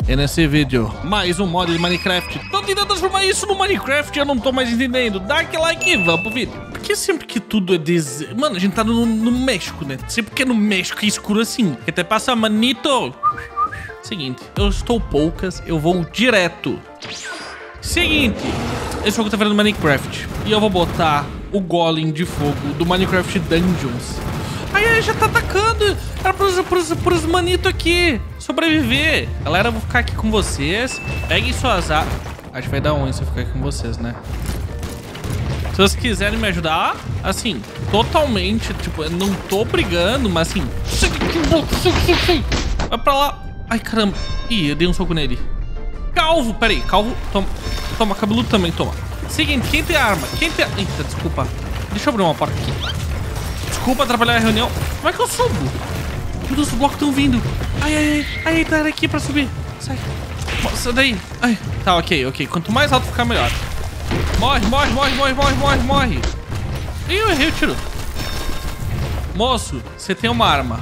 E nesse vídeo, mais um mod de Minecraft. Tô tentando transformar isso no Minecraft e eu não tô mais entendendo. Dá aquele like e vamos pro vídeo. Porque sempre que tudo é Mano, a gente tá no México, né? Sempre que é no México é escuro assim. Que até passa, manito. Seguinte, eu estou poucas, eu vou direto. Seguinte, esse jogo tá virando Minecraft. E eu vou botar o golem de fogo do Minecraft Dungeons. Ai, já tá atacando. Era pros manitos aqui sobreviver. Galera, eu vou ficar aqui com vocês. Peguem suas armas. Acho que vai dar ruim se eu ficar aqui com vocês, né? Se vocês quiserem me ajudar, assim, totalmente, tipo, eu não tô brigando, mas assim... Vai pra lá. Ai, caramba. Ih, eu dei um soco nele. Calvo, peraí, calvo. Toma, toma, cabeludo também, toma. Seguinte, quem tem arma? Quem tem... Eita, desculpa. Deixa eu abrir uma porta aqui. Desculpa atrapalhar a reunião. Como é que eu subo? Meu Deus, os blocos estão vindo. Ai, tá aqui pra subir. Sai. Sai daí. Ai. Tá, ok. Quanto mais alto ficar, melhor. Morre. Ih, eu errei o tiro. Moço, você tem uma arma.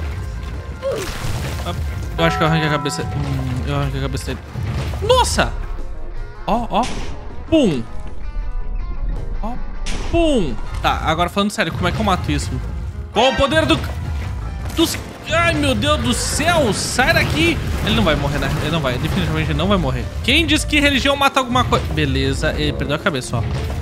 Eu acho que eu arranquei a cabeça. Eu arranquei a cabeça dele. Nossa! Ó. Pum. Ó. Pum. Tá, agora falando sério, como é que eu mato isso? Qual o poder dos... Ai, meu Deus do céu, sai daqui. Ele não vai morrer, né? Ele não vai, definitivamente não vai morrer. Quem disse que religião mata alguma coisa? Beleza, ele perdeu a cabeça, ó.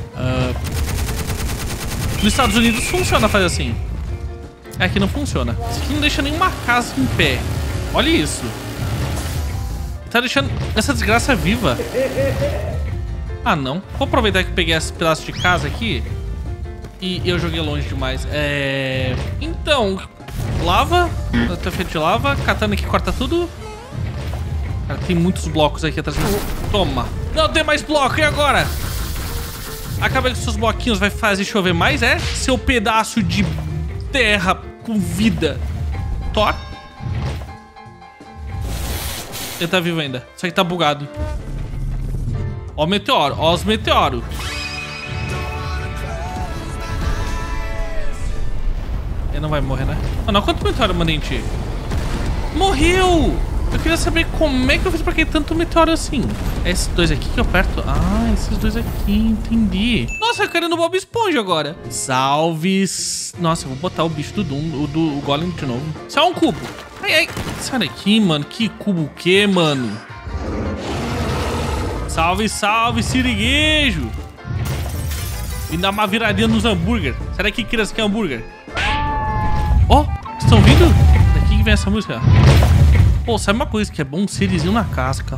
Nos Estados Unidos funciona fazer assim. Aqui não funciona. Isso aqui não deixa nenhuma casa em pé. Olha isso. Tá deixando essa desgraça viva. Ah, não. Vou aproveitar que eu peguei esse pedaço de casa aqui. E eu joguei longe demais. Então, lava. Tá feito de lava. Katana que corta tudo. Cara, tem muitos blocos aqui atrás. Toma. Não tem mais bloco. E agora? Acaba com seus bloquinhos. Vai fazer chover mais, é? Seu pedaço de terra com vida. Thor. Ele tá vivo ainda. Só que tá bugado. Ó o meteoro. Ó os meteoros. Ele não vai morrer, né? Mano, quanto meteoro eu mandei em ti? Morreu! Eu queria saber como é que eu fiz pra cair tanto meteoro assim. É esses dois aqui que eu aperto? Ah, esses dois aqui, entendi. Nossa, eu quero ir no Bob Esponja agora. Salves. Nossa, eu vou botar o bicho do Doom, o Golem de novo. Só um cubo. Ai. Sai daqui, mano. Que cubo o quê, mano? Salve, siriguejo. E dá uma viradinha nos hambúrguer. Será que criança quer hambúrguer? Ó, estão vindo? Daqui que vem essa música. Pô, sabe uma coisa que é bom? Um sirizinho na casca.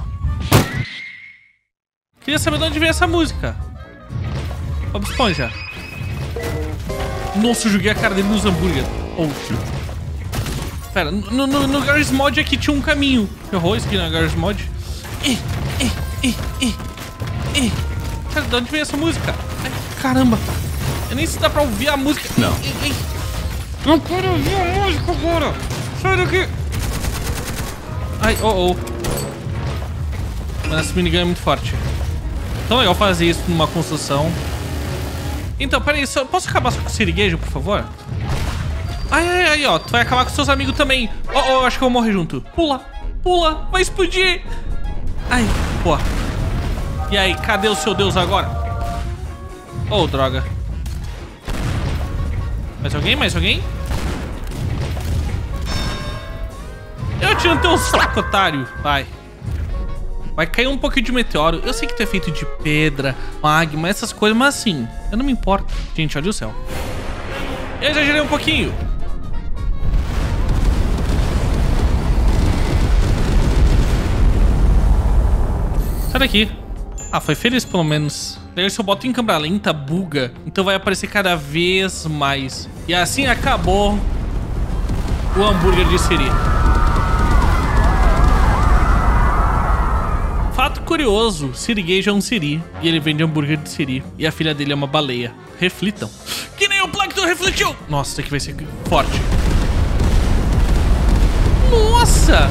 Queria saber de onde vem essa música. Bob Esponja. Nossa, eu joguei a cara dele nos hambúrguer. Pera, no Garry's Mod aqui tinha um caminho. Errou isso aqui na Garry's Mod. Cara, de onde vem essa música? Ai, caramba. Eu nem sei se dá pra ouvir a música. Não. Não quero ouvir a música agora. Sai daqui. Ai, Mas esse minigun é muito forte. Então é legal fazer isso numa construção. Então, peraí, posso acabar com o siriguejo, por favor? Ai, ó, tu vai acabar com seus amigos também. Acho que eu vou morrer junto. Pula, vai explodir. Ai, pô. E aí, cadê o seu Deus agora? Droga. Mais alguém? Eu atiro no teu saco, otário. Vai cair um pouquinho de meteoro. Eu sei que tu é feito de pedra, magma, essas coisas, mas assim, eu não me importo. Gente, olha o céu. Eu exagerei um pouquinho. Sai daqui. Ah, foi feliz pelo menos. Daí se eu boto em câmera lenta, buga. Então vai aparecer cada vez mais. E assim acabou o hambúrguer de Siri. Fato curioso, Siriguejo é um Siri. E ele vende hambúrguer de Siri. E a filha dele é uma baleia. Reflitam. Que nem o Plankton refletiu. Nossa, isso aqui vai ser forte. Nossa!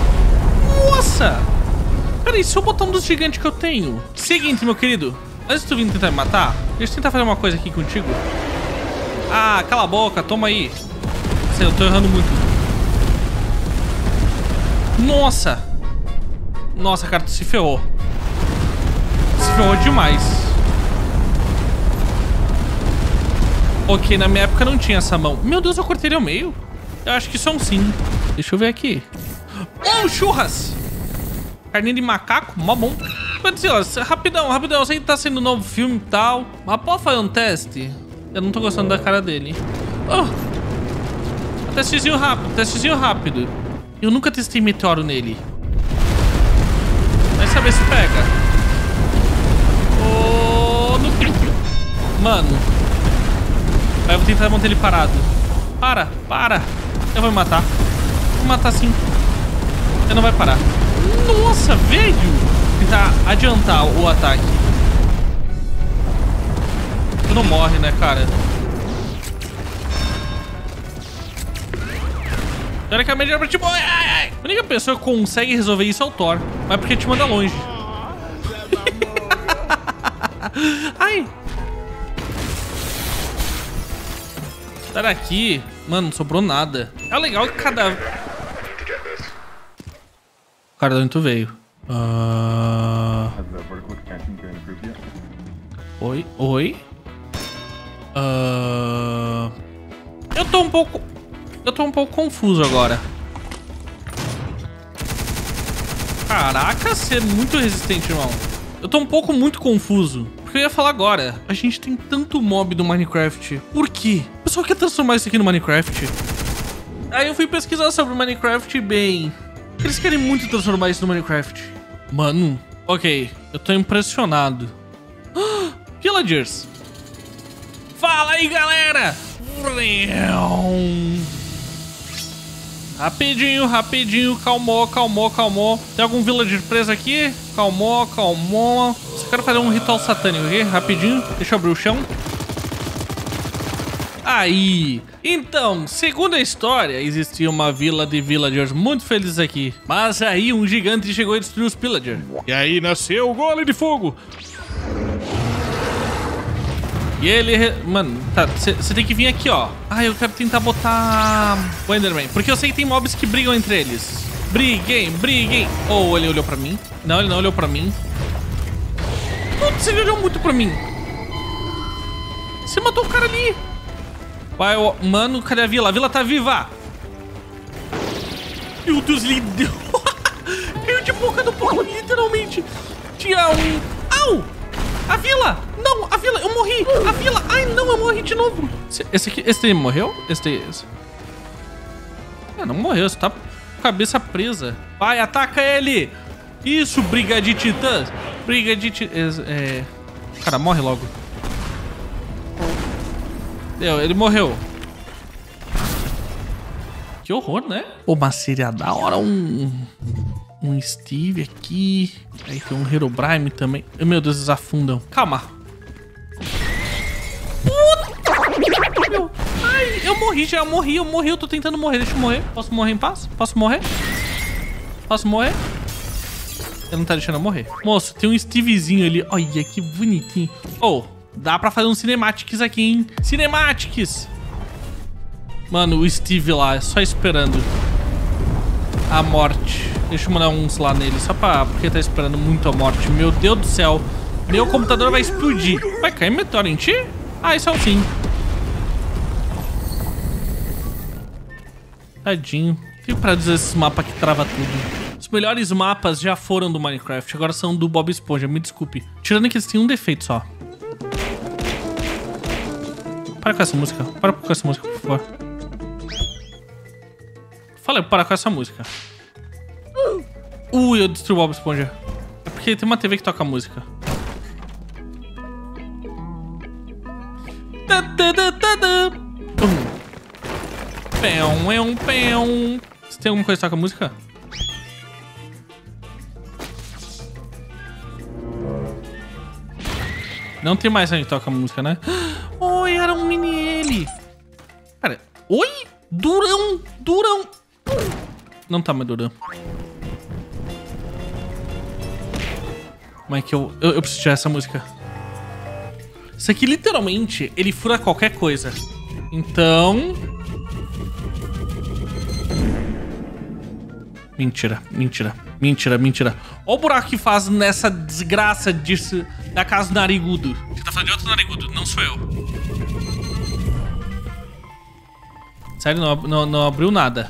Peraí, se eu botar um dos gigantes que eu tenho. Seguinte, meu querido. Antes de tu vir tentar me matar, deixa eu tentar fazer uma coisa aqui contigo. Ah, cala a boca, toma aí. Eu tô errando muito. Nossa! Nossa, cara, tu se ferrou. Se ferrou demais. Ok, na minha época não tinha essa mão. Meu Deus, eu cortei ele ao meio. Eu acho que isso é um sim. Deixa eu ver aqui. Churras! Carninha de macaco, mó bom. Godzilla, rapidão. Eu sei que tá sendo um novo filme e tal. Mas pode fazer um teste? Eu não tô gostando da cara dele. Testezinho rápido. Eu nunca testei meteoro nele. Vai saber se pega. Mano. Aí eu vou tentar manter ele parado. Para. Eu vou me matar. Vou matar sim. Ele não vai parar. Nossa, velho. Tentar adiantar o ataque. Tu não morre, né, cara? Teoricamente era pra te morrer. A única pessoa que consegue resolver isso é o Thor. Mas porque te manda longe. Ai. Sai daqui. Mano, não sobrou nada. É legal que cada... Cara, de onde tu veio? Oi? Eu tô um pouco confuso agora. Caraca, você é muito resistente, irmão. Eu tô muito confuso. Porque eu ia falar agora. A gente tem tanto mob do Minecraft. Por quê? O pessoal quer transformar isso aqui no Minecraft. Aí eu fui pesquisar sobre o Minecraft bem... Eles querem muito transformar isso no Minecraft. Mano, ok. Eu tô impressionado. Villagers. Fala aí, galera. Rapidinho. Calmou. Tem algum villager preso aqui? Calmou. Só quero fazer um ritual satânico aqui, rapidinho. Deixa eu abrir o chão. Aí. Então, segundo a história, existia uma vila de villagers muito felizes aqui. Mas aí um gigante chegou e destruiu os villagers. E aí nasceu o golem de fogo. E ele... Mano, tá, você tem que vir aqui, ó. Ah, eu quero tentar botar o Enderman. Porque eu sei que tem mobs que brigam entre eles. Briguem. Oh, ele olhou pra mim. Não, ele não olhou pra mim. Putz, ele olhou muito pra mim. Você matou o cara ali. Vai, mano, cadê a vila? A vila tá viva. Meu Deus, ele deu... Caiu de boca no pau, literalmente. Tinha um... Au! A vila! Não, a vila, eu morri! A vila! Ai, não, eu morri de novo! Esse aí morreu? Esse. Não morreu, você tá com a cabeça presa. Vai, ataca ele! Isso, briga de titãs! Cara, morre logo. Deu, ele morreu. Que horror, né? Pô, mas seria da hora um Steve aqui. Aí tem um Herobrine também. Meu Deus, eles afundam. Calma. Puta! Ai, eu morri já. Eu morri. Eu tô tentando morrer. Deixa eu morrer. Posso morrer em paz? Posso morrer? Ele não tá deixando eu morrer. Moço, tem um Stevezinho ali. Olha, que bonitinho. Oh, dá pra fazer um cinematics aqui, hein? Cinematics! Mano, o Steve lá, só esperando a morte. Deixa eu mandar uns lá nele, só porque tá esperando muito a morte. Meu Deus do céu. Meu computador vai explodir. Vai cair meteoro em ti? Ah, isso é o sim. Tadinho. Fico pra dizer esses mapas que trava tudo. Os melhores mapas já foram do Minecraft, agora são do Bob Esponja, me desculpe. Tirando que eles têm um defeito só. Para com essa música. Para com essa música, por favor. Falei, para com essa música. Eu destruí o Bob Esponja. É porque tem uma TV que toca música. Você tem alguma coisa que toca música? Não tem mais onde toca música, né? Oi, era um mini ele. Cara, oi? Durão. Não tá mais durão. Como é que eu preciso tirar essa música? Isso aqui, literalmente, ele fura qualquer coisa. Então... Mentira. Olha o buraco que faz nessa desgraça da casa do narigudo. Você tá falando de outro narigudo, não sou eu. Sério, não abriu nada.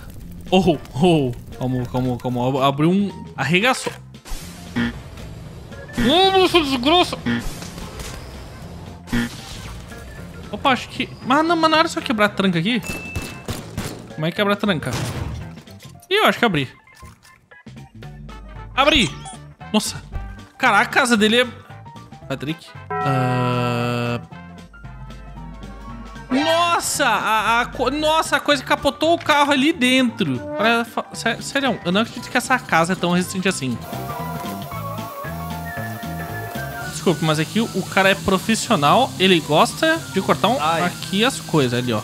Como? Abriu um... Arregaçou. Nossa, desgraça. Opa, acho que... Mas não era só quebrar a tranca aqui? Como é que quebra a tranca? Ih, eu acho que abri. Abri! Nossa. Caraca, a casa dele é... Patrick? Nossa! Nossa, a coisa capotou o carro ali dentro. Sério, eu não acredito que essa casa é tão resistente assim. Desculpa, mas aqui o cara é profissional. Ele gosta de cortar aqui as coisas ali, ó.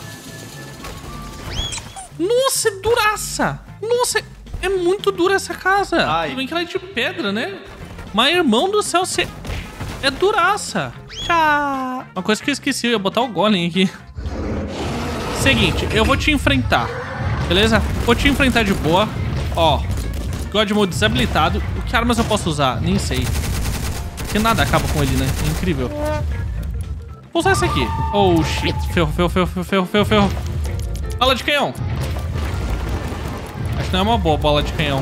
Nossa, é duraça! Nossa, é muito dura essa casa. Tudo bem que ela é de pedra, né? Mas, irmão do céu, você... É duraça. Tchau. Uma coisa que eu esqueci, eu ia botar o golem aqui. Seguinte, eu vou te enfrentar. Beleza? Vou te enfrentar de boa. Ó, God Mode desabilitado. Que armas eu posso usar? Nem sei. Porque nada acaba com ele, né? É incrível. Vou usar esse aqui. Oh, shit. Ferro. Bala de canhão. Acho que não é uma boa bala de canhão.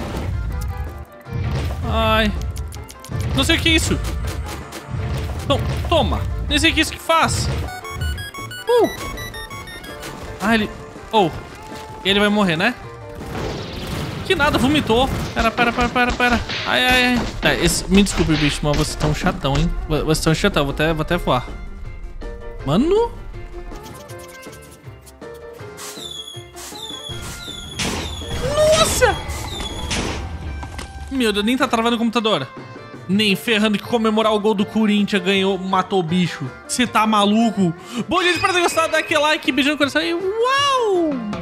Ai. Não sei o que é isso. Então, toma. Nem sei o que é isso que faz. Ah, ele... Ele vai morrer, né? Que nada, vomitou. Pera. Ai. Tá, me desculpe, bicho, mas vocês estão chatão, hein? Vocês estão chatão, vou até voar. Mano... Nossa! Meu Deus, nem tá travando o computador. Nem ferrando que comemorar o gol do Corinthians ganhou, matou o bicho. Você tá maluco? Bom, gente, espero ter gostado. Dá aquele like, beijo no coração e uau!